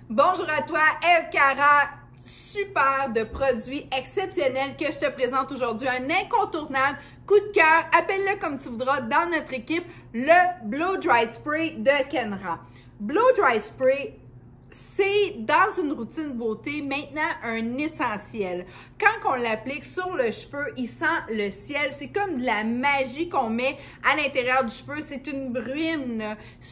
Bonjour à toi, Eve Cara, super de produits exceptionnels que je te présente aujourd'hui. Un incontournable coup de cœur, appelle-le comme tu voudras dans notre équipe, le Blow Dry Spray de Kenra. Blow Dry Spray, c'est dans une routine beauté maintenant un essentiel. Quand on l'applique sur le cheveu, il sent le ciel. C'est comme de la magie qu'on met à l'intérieur du cheveu. C'est une bruine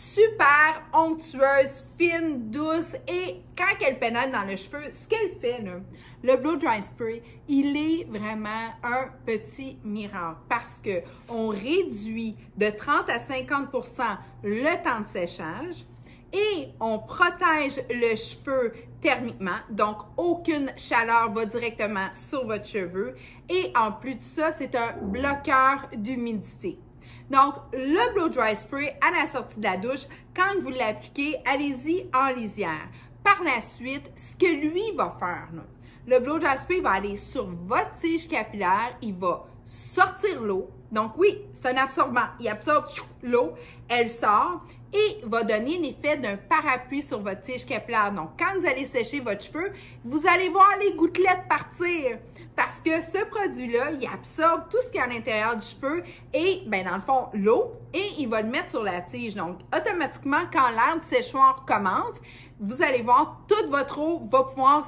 super onctueuse, fine, douce. Et quand elle pénètre dans le cheveu, ce qu'elle fait, là, le Blow Dry Spray, il est vraiment un petit miracle parce que on réduit de 30 à 50% le temps de séchage. Et on protège le cheveu thermiquement, donc aucune chaleur va directement sur votre cheveu. Et en plus de ça, c'est un bloqueur d'humidité. Donc, le Blow Dry Spray à la sortie de la douche, quand vous l'appliquez, allez-y en lisière. Par la suite, ce que lui va faire, là, le Blow Dry Spray va aller sur votre tige capillaire, il va sortir l'eau. Donc oui, c'est un absorbant. Il absorbe l'eau, elle sort et va donner l'effet d'un parapluie sur votre tige capillaire. Donc, quand vous allez sécher votre cheveu, vous allez voir les gouttelettes partir parce que ce produit-là, il absorbe tout ce qui est à l'intérieur du cheveu et, ben dans le fond, l'eau et il va le mettre sur la tige. Donc, automatiquement, quand l'air du séchoir commence, vous allez voir, toute votre eau va pouvoir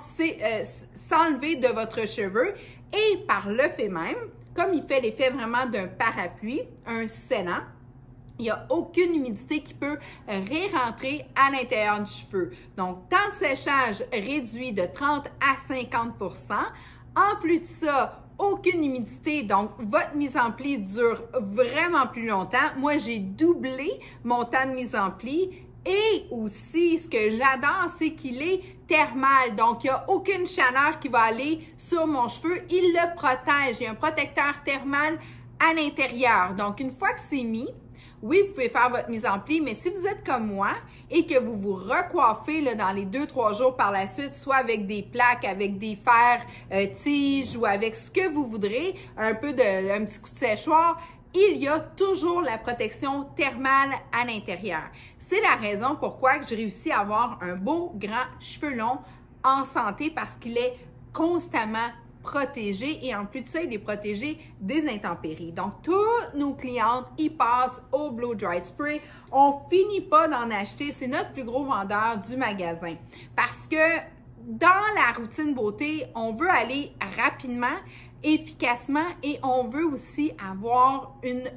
s'enlever de votre cheveu et par le fait même, comme il fait l'effet vraiment d'un parapluie, un scellant, il n'y a aucune humidité qui peut rentrer à l'intérieur du cheveu. Donc, temps de séchage réduit de 30 à 50%. En plus de ça, aucune humidité, donc votre mise en pli dure vraiment plus longtemps. Moi, j'ai doublé mon temps de mise en pli. Et aussi, ce que j'adore, c'est qu'il est thermal. Donc, il n'y a aucune chaleur qui va aller sur mon cheveu. Il le protège. Il y a un protecteur thermal à l'intérieur. Donc, une fois que c'est mis, oui, vous pouvez faire votre mise en pli, mais si vous êtes comme moi et que vous vous recoiffez là, dans les 2-3 jours par la suite, soit avec des plaques, avec des fers tiges ou avec ce que vous voudrez, un petit coup de séchoir, il y a toujours la protection thermale à l'intérieur. C'est la raison pourquoi j'ai réussi à avoir un beau, grand cheveu long en santé parce qu'il est constamment protégé et en plus de ça, il est protégé des intempéries. Donc, toutes nos clientes, ils passent au Blow Dry Spray. On finit pas d'en acheter. C'est notre plus gros vendeur du magasin parce que dans la routine beauté, on veut aller rapidement, efficacement et on veut aussi avoir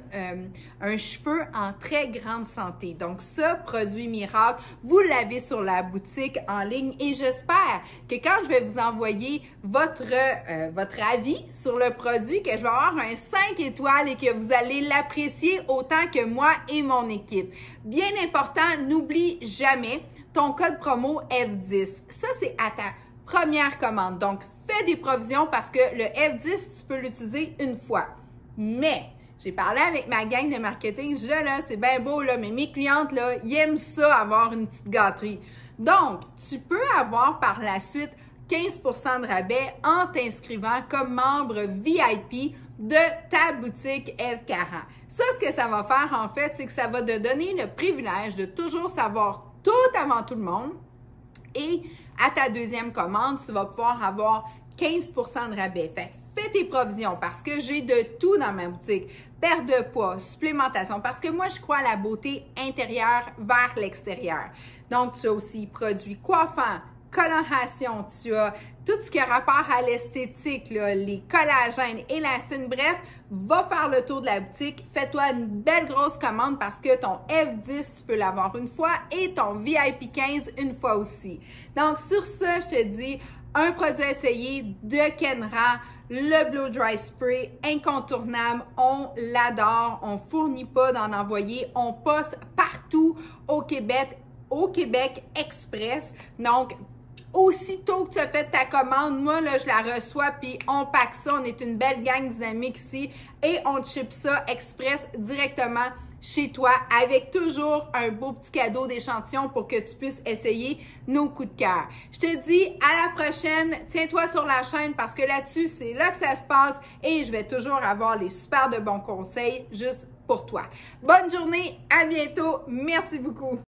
un cheveu en très grande santé. Donc, ce produit miracle, vous l'avez sur la boutique en ligne et j'espère que quand je vais vous envoyer votre avis sur le produit, que je vais avoir un 5 étoiles et que vous allez l'apprécier autant que moi et mon équipe. Bien important, n'oublie jamais ton code promo F10. Ça, c'est à ta première commande. Donc, fais des provisions parce que le F10, tu peux l'utiliser une fois. Mais, j'ai parlé avec ma gang de marketing, je dis là, c'est bien beau, là, mais mes clientes, là, ils aiment ça, avoir une petite gâterie. Donc, tu peux avoir par la suite 15% de rabais en t'inscrivant comme membre VIP de ta boutique Eve Cara. Ça, ce que ça va faire, en fait, c'est que ça va te donner le privilège de toujours savoir tout avant tout le monde. Et à ta deuxième commande, tu vas pouvoir avoir 15% de rabais. Fait fais tes provisions parce que j'ai de tout dans ma boutique. Perte de poids, supplémentation, parce que moi, je crois à la beauté intérieure vers l'extérieur. Donc, tu as aussi produits coiffants, coloration, tu as tout ce qui a rapport à l'esthétique, les collagènes, élastines, bref, va faire le tour de la boutique. Fais-toi une belle grosse commande parce que ton F10, tu peux l'avoir une fois et ton VIP 15 une fois aussi. Donc, sur ça, je te dis, un produit à essayer de Kenra, le Blow Dry Spray, incontournable, on l'adore, on ne fournit pas d'en envoyer, on poste partout au Québec Express. Donc, aussitôt que tu as fait ta commande, moi, là, je la reçois, puis on pack ça. On est une belle gang dynamique ici et on ship ça express directement chez toi avec toujours un beau petit cadeau d'échantillon pour que tu puisses essayer nos coups de cœur. Je te dis à la prochaine. Tiens-toi sur la chaîne parce que là-dessus, c'est là que ça se passe et je vais toujours avoir les super de bons conseils juste pour toi. Bonne journée, à bientôt. Merci beaucoup.